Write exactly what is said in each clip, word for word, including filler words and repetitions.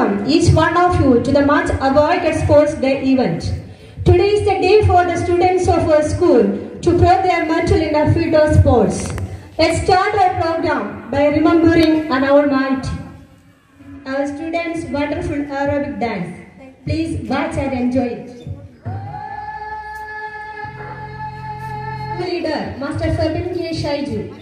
welcome each one of you to the much awaited Sports Day event. Today is the day for the students of our school to prove their mettle in the field of sports. Let's start our program by remembering an almighty. Our students' wonderful aerobic dance. Please watch and enjoy it. Leader, Master Fabin K. Shaiju.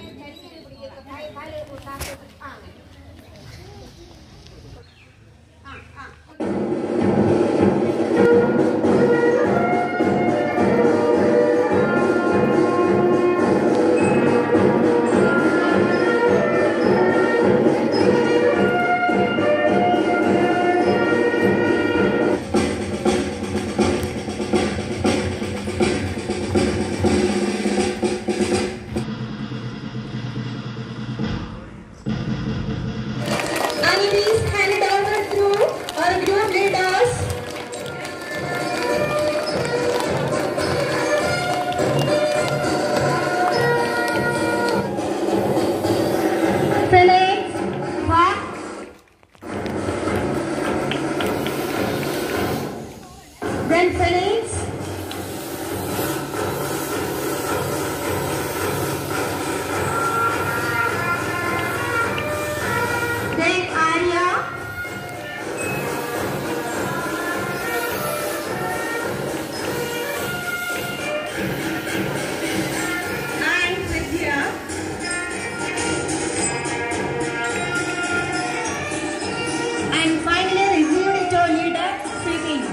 Then Felix, then Arya, and Vidya, and finally reviewed to leader speaking.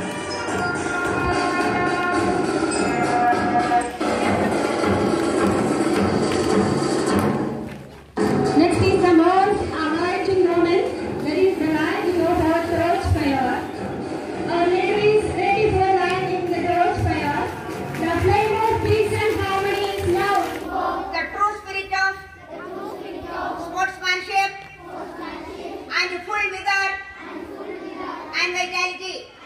And full vigor and vitality.